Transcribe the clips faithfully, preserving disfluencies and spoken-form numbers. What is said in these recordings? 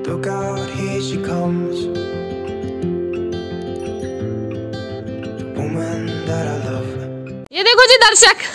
Look out, here she comes, the woman that I love. ये देखो जी दर्शक,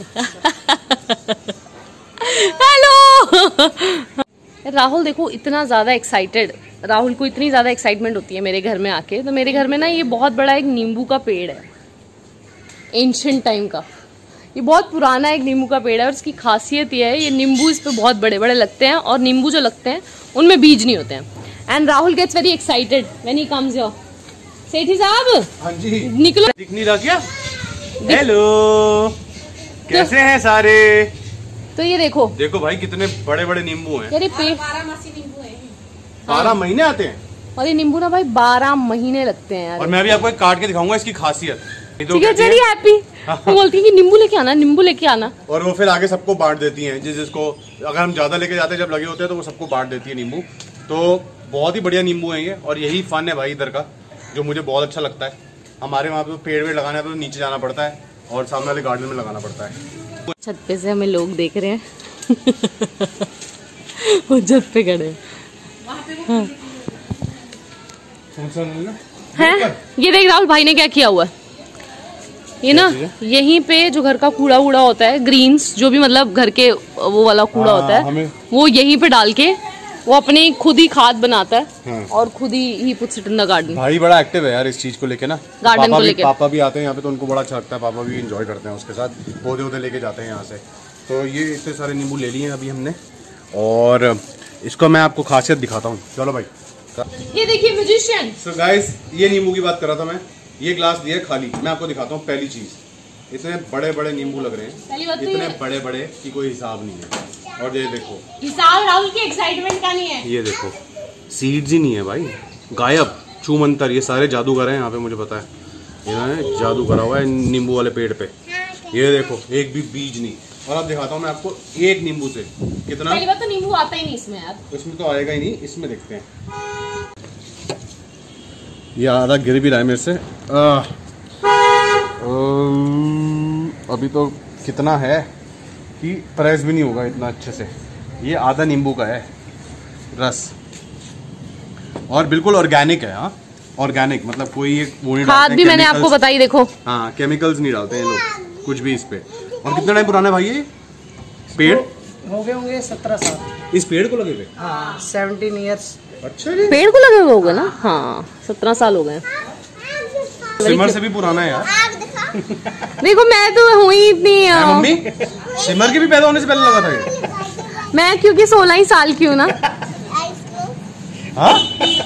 hello. Rahul देखो इतना ज़्यादा एक्साइटेड, राहुल को इतनी ज़्यादा एक्साइटमेंट होती है मेरे घर में आके। तो मेरे घर में ना ये बहुत बड़ा एक नींबू का पेड़ है, एंशिएंट टाइम का। ये बहुत पुराना एक नींबू का पेड़ है और इसकी खासियत ये है, ये नींबू इस पे बहुत बड़े बड़े लगते हैं और नींबू जो लगते हैं उनमें बीज नहीं होते हैं। And Rahul gets very excited when he comes here. Sethi साहब, हाँ जी, निकलो। दिख नहीं रहा क्या? हेलो, कैसे हैं सारे? तो ये देखो देखो भाई कितने बड़े बड़े नींबू हैं। यार ये पेड़ बारह महीने आते हैं और ये नींबू ना भाई बारह महीने लगते हैं यार। और मैं भी आपको एक काट के दिखाऊंगा इसकी खासियत। ठीक है, चलिए हैप्पी। वो बोलती है कि नींबू लेके आना, नींबू लेके आना, और वो फिर आगे सबको बांट देती हैं। जिस जिसको अगर हम ज्यादा लेके जाते हैं, जब लगे होते हैं तो वो सबको बांट देती है नींबू। तो बहुत ही बढ़िया नींबू है ये, और यही फन है भाई इधर का, जो मुझे बहुत अच्छा लगता है। हमारे वहाँ पे पेड़ वेड़ लगाना है तो नीचे जाना पड़ता है और सामने वाले गार्डन में लगाना पड़ता है। छत पे से हमें लोग देख रहे हैं। वो छत पे खड़े हैं। हैं? ये देख राहुल भाई ने क्या किया हुआ है। ये ना यहीं पे जो घर का कूड़ा वूड़ा होता है, ग्रीन्स जो भी मतलब घर के वो वाला कूड़ा होता है, वो यहीं पे डाल के वो अपने खुद ही खाद बनाता है। हाँ। और खुद ही ही puts it in the garden. भाई बड़ा एक्टिव है यार इस चीज को लेके ना, गार्डन को लेके। पापा भी आते हैं यहाँ पे तो उनको बड़ा अच्छा लगता है, पापा भी एंजॉय करते हैं उसके साथ, पौधे वौधे लेके जाते हैं यहाँ से। तो ये इतने सारे नींबू ले लिए अभी हमने, और इसको मैं आपको खासियत दिखाता हूँ। चलो भाई, ये देखिए म्यूजिशियन। सो गाइस, ये नींबू की बात कर रहा था मैं। ये ग्लास दिया है खाली, मैं आपको दिखाता हूँ। पहली चीज, इतने बड़े बड़े नींबू लग रहे हैं, इतने बड़े बड़े कि कोई हिसाब नहीं है। और ये देखो, हिसाब राहुल की एक्साइटमेंट का नहीं है। ये देखो सीड्स ही नहीं है भाई, गायब, छूमंतर। ये सारे जादूगर हैं यहाँ पे, मुझे पता है। इन्होंने जादू करा हुआ है नींबू वाले पेड़ पे। ये देखो एक भी बीज नहीं। और अब दिखाता हूँ मैं आपको एक नींबू से कितना। पहली बात तो नींबू आता ही नहीं इसमें यार। इसमें तो आएगा ही नहीं, इसमें देखते हैं। ये आधा गिर भी रहा है मेरे से। आ, अभी तो कितना है कि प्रेस भी नहीं होगा इतना अच्छे से। ये आधा नींबू का है रस, और बिल्कुल ऑर्गेनिक है। हाँ, ऑर्गेनिक मतलब कोई एक वो नहीं खाद भी मैंने आपको बताई, देखो। हाँ, केमिकल्स नहीं डालते हैं लोग कुछ भी इस पे। और कितना टाइम पुराना है भाई ये पेड़? हो गए होंगे सत्रह साल इस पेड़ को लगे हुए। हाँ, सेवनटीन ईयर्स। अच्छा जी, पेड़ को लगे हुए होगा ना। हाँ, सत्रह साल हो गए। सिमर से भी पुराना है यार। देखो मैं तो हुई इतनी। मम्मी, सिमर के भी पैदा होने से पहले लगा था ये। मैं क्योंकि सोलह ही साल की हूँ ना। हाँ?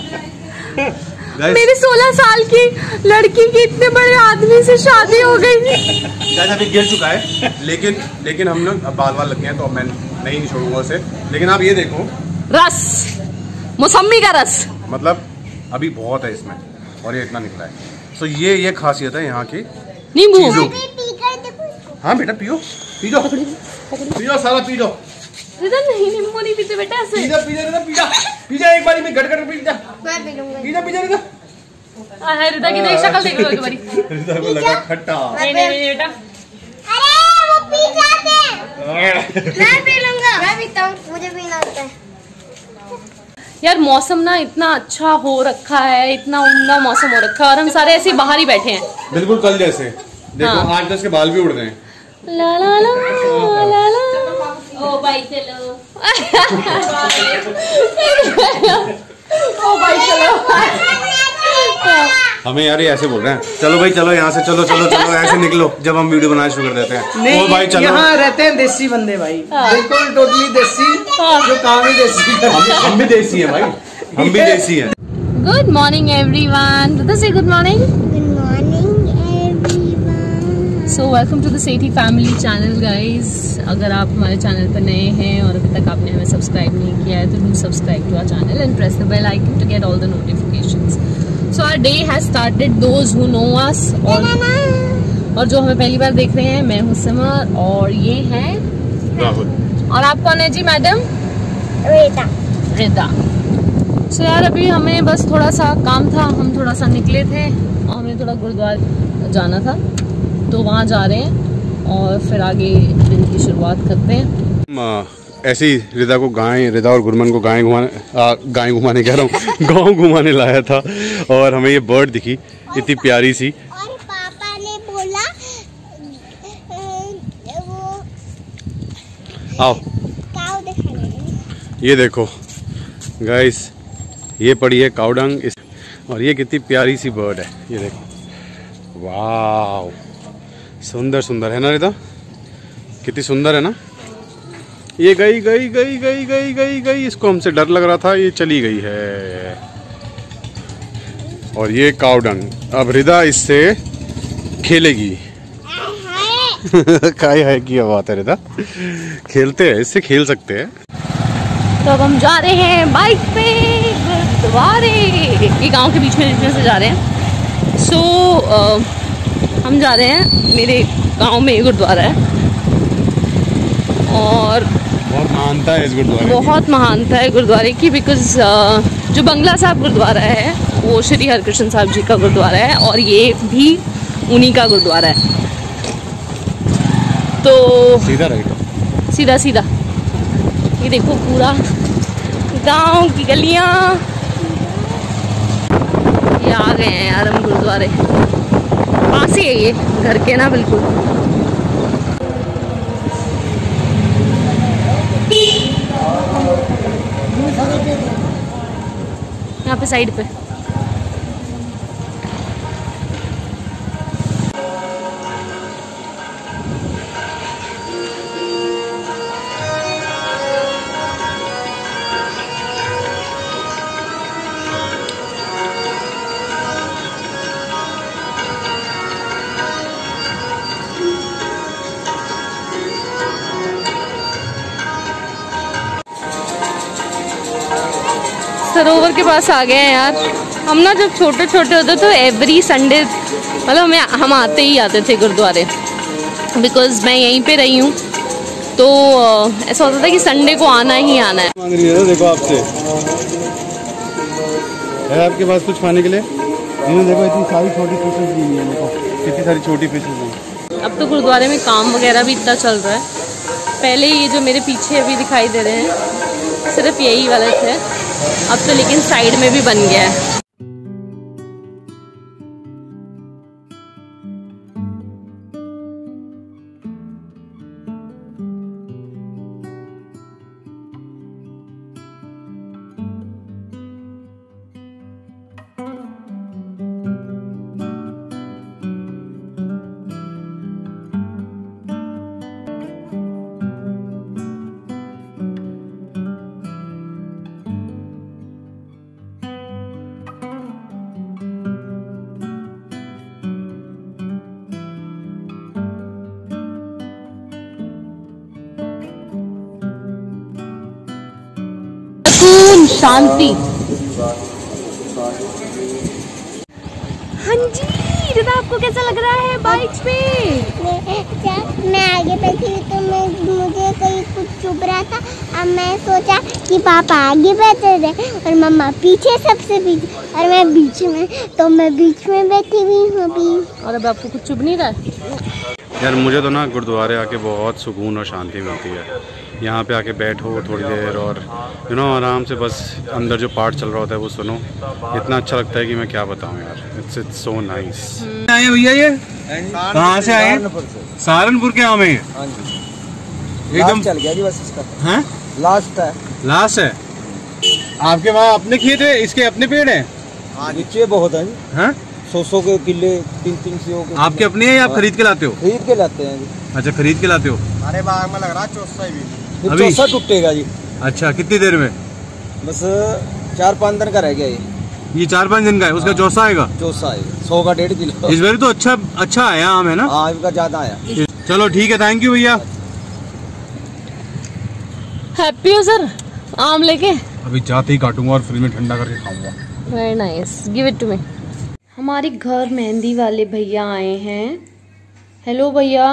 मेरी सोलह साल की लड़की की इतने बड़े आदमी से शादी हो गई। गाइस अभी गिर चुका है, लेकिन लेकिन हम लोग अब बाल बाल लग गए हैं तो मैं नहीं छोड़ूंगा उसे। लेकिन आप ये देखो, रस, मौसमी का रस, मतलब अभी बहुत है इसमें, और ये इतना निकला है। सो ये ये खासियत है यहाँ की नींबू। हाँ बेटा पियो, पी जाओ, पी जाओ, सारा पी जाओ। नहीं, नींबू नहीं पीते बेटा ऐसे। पी जा, पी जा, पी जा, पी जा, एक बारी में गट गट पी जा। मैं पी लूंगा। पी जा, पी जा, पी जा। हां, रिता की देख शक्ल देख लो एक बारी। रिता को लगा खट्टा। नहीं नहीं बेटा, अरे वो पी जाते हैं। मैं पी लूंगा। मैं पीता हूं, मुझे पीना आता है। यार मौसम ना इतना अच्छा हो रखा है, इतना उम्दा मौसम हो रखा है, और हम सारे ऐसे बाहर ही बैठे हैं बिल्कुल कल जैसे। देखो हाँ। आज तो इसके बाल भी उड़ गए हैं। ला ला ला ला ला। ओ भाई चलो। ओ भाई चलो। हमें यार ये ऐसे बोल रहे हैं, चलो भाई चलो यहाँ से, चलो चलो चलो ऐसे निकलो जब हम वीडियो बनाना शुरू कर देते हैं। नहीं, ओ भाई चलो। यहाँ रहते हैं देसी बंदे भाई। हाँ। बिल्कुल टोटली देसी। हाँ। जो काम ही देसी हम, हम भी देसी हैं भाई, हम भी देसी हैं। Good morning everyone. तो से good morning. Good morning everyone. So welcome to the Sethi family channel guys. अगर आप हमारे चैनल पर नए हैं और अभी तक आपने हमें सब्सक्राइब नहीं किया है तो do subscribe to our channel and press the bell icon to get all the notifications. So our day has started, those who know us. और और जो हमें पहली बार देख रहे हैं, मैं हूँ सिमर और ये है राहुल। और आप कौन है जी मैडम? रिता। रिता। सो यार अभी हमें बस थोड़ा सा काम था, हम थोड़ा सा निकले थे और हमें थोड़ा गुरुद्वारा जाना था, तो वहाँ जा रहे हैं और फिर आगे दिन की शुरुआत करते हैं। ऐसे ही रिदा को गाय रिदा और गुरमन को गाय घुमाने गाय घुमाने कह रहा हूँ गाँव घुमाने लाया था, और हमें ये बर्ड दिखी इतनी प्यारी सी। और पापा ने बोला वो आओ काऊ दिखाने। ये देखो गाइस, ये पड़ी है काउडंग इस, और ये कितनी प्यारी सी बर्ड है। ये देखो, वाह सुंदर सुंदर है ना रिदा, कितनी सुंदर है ना। ये गई गई गई गई गई गई गई इसको हमसे डर लग रहा था, ये चली गई है। और ये काउडंग, अब रिदा इससे खेलेगी। काय है की बात है रिदा, खेलते हैं इससे, खेल सकते हैं। तो अब हम जा रहे हैं बाइक पे गुरुद्वारे, ये गांव के बीच में बीच में से जा रहे हैं। सो so, हम जा रहे हैं, मेरे गांव में गुरुद्वारा है और बहुत महानता है इस गुरुद्वारे की। बहुत महानता है गुरुद्वारे की, बिकॉज uh, जो बंगला साहब गुरुद्वारा है वो श्री हरकृष्ण साहब जी का गुरुद्वारा है, और ये भी उन्हीं का गुरुद्वारा है। तो सीधा राइट, सीधा सीधा ये देखो पूरा गांव की गलियां, ये आ गए हैं यार हम गुरुद्वारे, पास ही है ये घर के ना बिल्कुल। यहाँ पे साइड पे सरोवर के पास आ गए हैं यार। हम ना जब छोटे छोटे होते तो एवरी संडे मतलब हमें हम आते ही आते थे गुरुद्वारे, बिकॉज मैं यहीं पे रही हूँ, तो ऐसा होता था कि संडे को आना ही आना है। मांग रही है देखो आपसे, है आपके पास कुछ खाने के लिए? नहीं, देखो इतनी सारी छोटी फिशेज दी है देखो, कितनी सारी छोटी फिशेज हैं। अब तो गुरुद्वारे में काम वगैरह भी इतना चल रहा है, पहले ये जो मेरे पीछे अभी दिखाई दे रहे हैं सिर्फ यही वाले थे, अब तो लेकिन साइड में भी बन गया है। शांति। हाँ जी रिदा, आपको कैसा लग रहा है बाइक पे? मैं, मैं आगे बैठी हुई तो मैं मुझे कहीं कुछ चुभ रहा था। अब मैं सोचा कि पापा आगे बैठे थे और मम्मा पीछे सबसे पीछे और मैं बीच में, तो मैं बीच में बैठी हुई हूँ अभी। और अब आपको कुछ चुभ नहीं रहा है? यार मुझे तो ना गुरुद्वारे आके बहुत सुकून और शांति मिलती है। यहाँ पे आके बैठो थोड़ी देर और यू नो आराम से बस अंदर जो पार्ट चल रहा होता है वो सुनो, इतना अच्छा लगता है कि मैं क्या बताऊँ यार। It's it's so nice. आए भैया, ये कहाँ से आए? सहारनपुर के आम है एकदम चल गया जी बस इसका। हैं? लास्ट है, लास्ट है। आपके वहाँ अपने खेत है, इसके अपने पेड़ है? नीचे बहुत है। हैं? सौ सौ के किले, तीन तीन सौ के। आपके अपने हैं या आप खरीद के लाते हो? खरीद के लाते हैं जी। अच्छा, खरीद के लाते हो। हमारे बाग में लग रहा है चौसा भी। अभी चौसा टूटेगा जी। अच्छा, कितनी देर में? बस चार पाँच दिन का रह गया ये। ये चार पाँच दिन का है, उसका चौसा आएगा? चौसा आएगा, सौ का डेढ़ किलो। इस बार तो अच्छा अच्छा आया आम है ना? हाँ, इनका ज्यादा आया। चलो ठीक है, थैंक यू भैया। हैप्पी हो सर आम लेके? अभी जाते ही काटूंगा और फ्रिज में ठंडा करके खाऊंगा। Very nice, give it to me. हमारे घर मेहंदी वाले भैया आए हैं। हेलो भैया।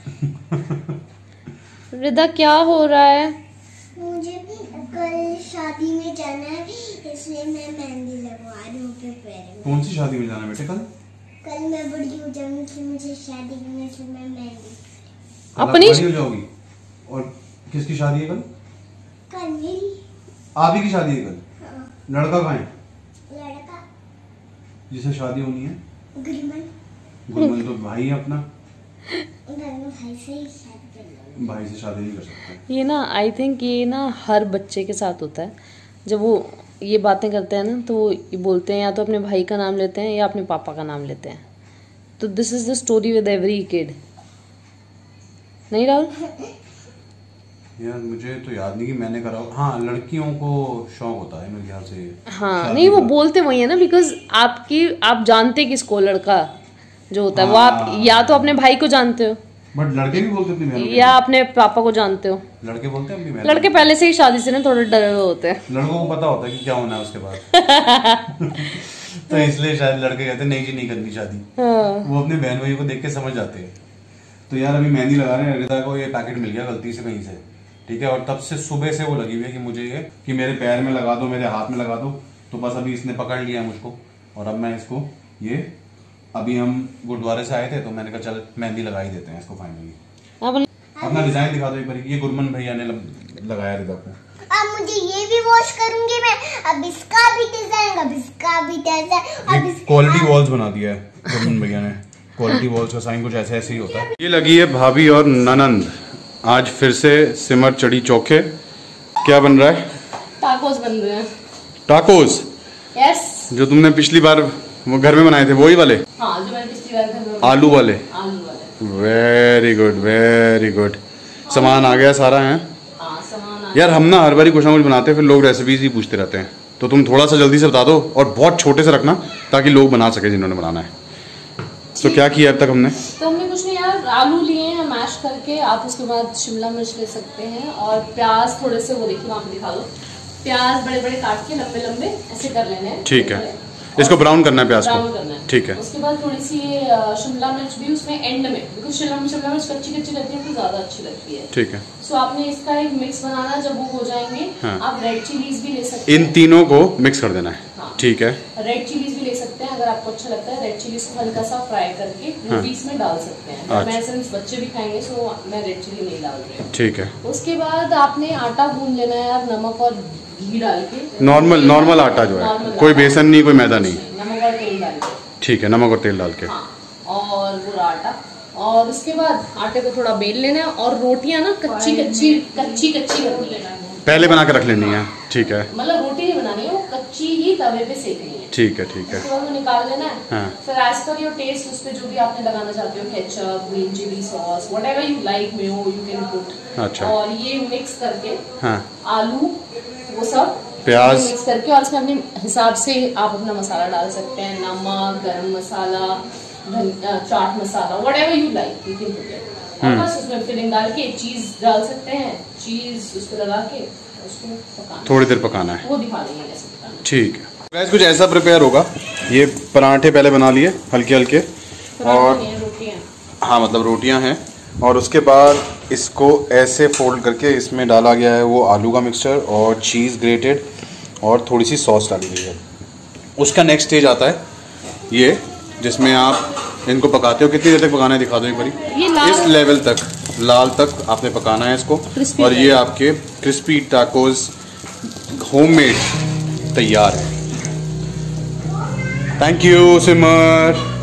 रिदा क्या हो रहा है? मुझे कल शादी में जाना है, इसलिए मैं मेहंदी लगवा रही हूँ अपने पैर में। कौन सी शादी में जाना बेटे कल? कल मैं बड़ी हो जाऊंगी, मुझे शादी में से मैं मेहंदी अपनी हो जाओगी। और किसकी शादी है कल? कल मेरी आप ही की शादी है कल? लड़का कहाँ है? लड़का जिसे शादी होनी है? गुरमन। गुरमन तो भाई है अपना, दोनों भाई से ही शादी कर लो। भाई से शादी नहीं कर सकते। ये ना आई थिंक ये ना हर बच्चे के साथ होता है, जब वो ये बातें करते हैं ना तो वो ये बोलते हैं या तो अपने भाई का नाम लेते हैं या अपने पापा का नाम लेते हैं। तो this is the story with every kid, नहीं राहुल? यार मुझे तो याद नहीं कि मैंने करा हो। हाँ, लड़कियों को शौक होता है मेरे ख्याल से। हाँ नहीं, वो बोलते वही है ना, बिकॉज आपकी आप जानते किसको, लड़का जो होता है वो आप या तो अपने भाई को जानते हो, बट लड़के भी बोलते अपनी बहनों या अपने पापा को जानते हो। लड़के बोलते हैं अपनी बहन। लड़के पहले से ही शादी से ना थोड़े डरे हुए होते हैं। लड़कों को पता होता है कि क्या होना है उसके बाद। तो इसलिए शायद लड़के कहते हैं नहीं जी नहीं करनी शादी। वो अपने बहन भाइयों को देख के समझ जाते हैं। तो यार अभी मेहंदी लगा रहे हैं, रिदा को ये पैकेट मिल गया गलती से कहीं से, ठीक है, और तब से सुबह से वो लगी हुई है कि मुझे ये कि मेरे पैर में लगा दो, मेरे हाथ में लगा दो। तो बस अभी इसने पकड़ लिया है मुझको, और अब मैं इसको ये अभी हम गुरुद्वारे से आए थे तो मैंने कहा चल मेहंदी लगा ही देते हैं इसको फाइनली। अपना डिजाइन दिखा दो एक बार। ये गुरमन भैया ने लगाया रिदा को। अब मुझे ये भी वॉश करूंगी मैं, अब इसका भी डिजाइन, अब इसका भी डिजाइन, अब क्वालिटी वॉल्स बना दिया है गुरमन भैया ने। क्वालिटी वॉल्स का साइन कुछ ऐसे ऐसे ही होता है। ये लगी है भाभी और ननंद, आज फिर से सिमर चढ़ी चौखे। क्या बन रहा है? टाकोस बन रहे हैं। टाकोस? यस। जो तुमने पिछली बार वो घर में बनाए थे वही वाले? हाँ, जो मैंने पिछली बार घर में आलू वाले। आलू वाले। Very good very good. सामान आ गया सारा है? हाँ, सामान आ यार हम ना हर बार कुछ ना कुछ बनाते हैं, फिर लोग रेसिपीज ही पूछते रहते हैं, तो तुम थोड़ा सा जल्दी से बता दो और बहुत छोटे से रखना ताकि लोग बना सके जिन्होंने बनाना है। तो क्या किया अब तक हमने? तो हमने कुछ नहीं यार, आलू लिए हैं मैश करके, आप उसके बाद शिमला मिर्च ले सकते हैं और प्याज थोड़े से, वो देखिए वहाँ पे दिखा दो, प्याज बड़े बड़े काट के लंबे लंबे ऐसे कर लेने हैं। ठीक है, इसको ब्राउन करना है प्याज ब्राउन को? करना है। ठीक है। उसके बाद थोड़ी सी शिमला मिर्च भी उसमें एंड में, बिकॉज शिमला शिमला मिर्च कच्ची कच्ची लगती है तो ज्यादा अच्छी लगती है। ठीक है। सो आपने इसका एक मिक्स बनाना, जब वो हो जाएंगे हाँ। आप रेड चिलीज भी ले सकते हैं। इन तीनों को मिक्स कर देना है। हाँ। ठीक है। रेड चिलीज भी ले सकते हैं अगर आपको अच्छा लगता है। रेड चिलीज को हल्का सा फ्राई करके वो भी इसमें डाल सकते हैं। अच्छा। मैं सिंस बच्चे भी खाएंगे सो मैं रेड चिली नहीं डाल रही हूँ। ठीक है। उसके बाद आपने आटा गूंद लेना है यार, नमक और घी डाल के। नॉर्मल नॉर्मल आटा जो है, कोई बेसन नहीं, कोई मैदा नहीं। नमक और तेल डाल के। ठीक है, नमक और तेल डाल के। हाँ, और पूरा आटा, और उसके बाद आटे को थोड़ा बेल लेना है और रोटियां ना कच्ची कच्ची कच्ची कच्ची करनी है, पहले बना के रख लेनी है। ठीक है। मतलब रोटी नहीं बनानी है, वो कच्ची ही तवे पे सेकनी है। ठीक है ठीक है। उसके बाद वो निकाल लेना है। हाँ। फिर एज पर योर टेस्ट उस पे जो भी आपने लगाना चाहते हो, ketchup, green chilli sauce, whatever you like, mayo you can put. अच्छा। और ये मिक्स करके हाँ। आलू वो सब प्याज मिक्स करके, और इसमें अपने हिसाब से आप अपना मसाला डाल सकते हैं, नमक, garam masala, chaat masala, whatever you like you can put it. और बस उसमें फिलिंग डाल के चीज डाल सकते हैं, चीज उस पर लगा के उसको पकाना, थोड़ी देर पकाना है। वो दिखा देंगे कैसे पकाना। ठीक है गाइस, कुछ ऐसा प्रिपेयर होगा। ये पराठे पहले बना लिए हल्के हल्के, और रोटियां, हाँ मतलब रोटियां हैं, और उसके बाद इसको ऐसे फोल्ड करके इसमें डाला गया है वो आलू का मिक्सचर और चीज़ ग्रेटेड और थोड़ी सी सॉस डाली गई है। उसका नेक्स्ट स्टेज आता है ये, जिसमें आप इनको पकाते हो। कितनी देर तक पकाना है दिखा दो एक बारी। इस लेवल तक, लाल तक आपने पकाना है इसको, और ये आपके क्रिस्पी टाकोस होममेड तैयार है। Thank you Simar.